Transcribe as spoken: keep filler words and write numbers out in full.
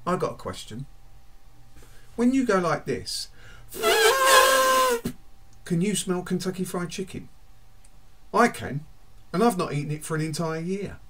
I got a question. When you go like this, can you smell Kentucky Fried Chicken? I can, and I've not eaten it for an entire year.